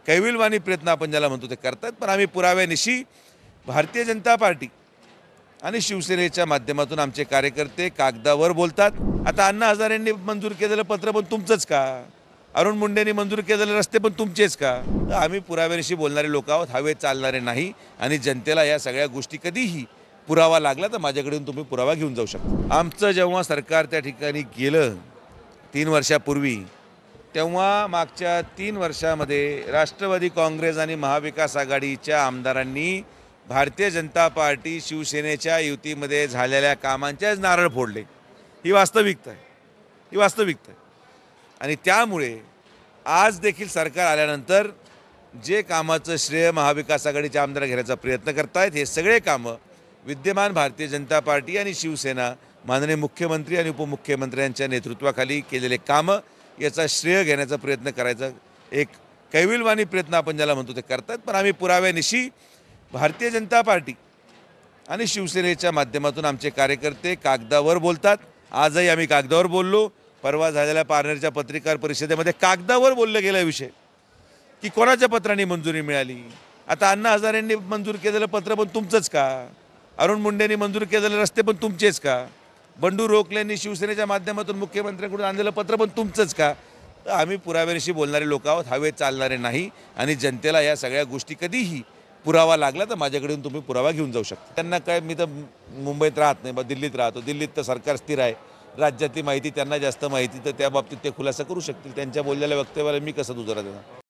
कैविलवाणी प्रयत्न आपण ज्याला म्हणतो ते करतात, पण आम्ही पुराव्यानिशी भारतीय जनता पार्टी आणि शिवसेनेच्या माध्यमातून आमचे कार्यकर्ते कागदावर बोलतात। आता अण्णा हजारेंनी मंजूर केलेलं पत्र पण तुमचंच का? अरुण मुंडेंनी मंजूर केलेले रस्ते पण तुमचेच का? तर आम्ही पुराव्यानिशी बोलणारे लोक आहोत, हवेत चालणारे नाही। आणि जनतेला या सगळ्या गोष्टी कधीही पुरावा लागला तर माझ्याकडून तुम्ही पुरावा घेऊन जाऊ शकता। आमचं जेव्हा सरकार त्या ठिकाणी गेलं 3 वर्षापूर्वी, तेव्हा मागच्या 3 वर्षामध्ये राष्ट्रवादी काँग्रेस आणि महाविकास आघाडीच्या आमदारांनी भारतीय जनता पार्टी शिवसेनेच्या युतीमध्ये झालेल्या कामांचेच नारळ फोडले। ही वास्तविकता आहे, ही वास्तविकता आहे। आणि त्यामुळे आज देखील सरकार आल्यानंतर जे कामाचं श्रेय महाविकास आघाडीच्या आमदार घेण्याचा प्रयत्न करतायत, हे सगळे कामं विद्यमान भारतीय जनता पार्टी आणि शिवसेना माननीय मुख्यमंत्री आणि उपमुख्यमंत्र्यांच्या नेतृत्वाखाली केलेले कामं याचा श्रेय घेण्याचा प्रयत्न करायचा एक कैविलवाणी प्रयत्न आपण ज्याला म्हणतो ते करतात। पण आम्ही पुराव्यानिशी भारतीय जनता पार्टी आणि शिवसेनेच्या माध्यमातून आमचे कार्यकर्ते कागदावर बोलतात। आजही आम्ही कागदावर बोललो। परवा झालेल्या पारनेरच्या पत्रकार परिषदेमध्ये कागदावर बोललं गेला विषय की कोणाच्या पत्रांनी मंजुरी मिळाली। आता अण्णा हजारेंनी मंजूर केलेलं पत्र पण तुमचंच का? अरुण मुंडेंनी मंजूर केलेले रस्ते पण तुमचेच का? बंडू रोकलेंनी शिवसेनेच्या माध्यमातून मुख्यमंत्र्यांकडून आणलेलं पत्र पण तुमचंच का? तर आम्ही पुराव्यानिशी बोलणारे लोक आहोत, हवेत चालणारे नाही। आणि जनतेला या सगळ्या गोष्टी कधीही पुरावा लागला तर माझ्याकडून तुम्ही पुरावा घेऊन जाऊ शकता। त्यांना काय, मी तर मुंबईत राहत नाही, दिल्लीत राहतो। दिल्लीत तर सरकार स्थिर आहे, राज्यातली माहिती त्यांना जास्त माहिती, तर त्या बाबतीत ते खुलासा करू शकतील। त्यांच्या बोललेल्या वक्तव्याला मी कसं दुजोरा देणार?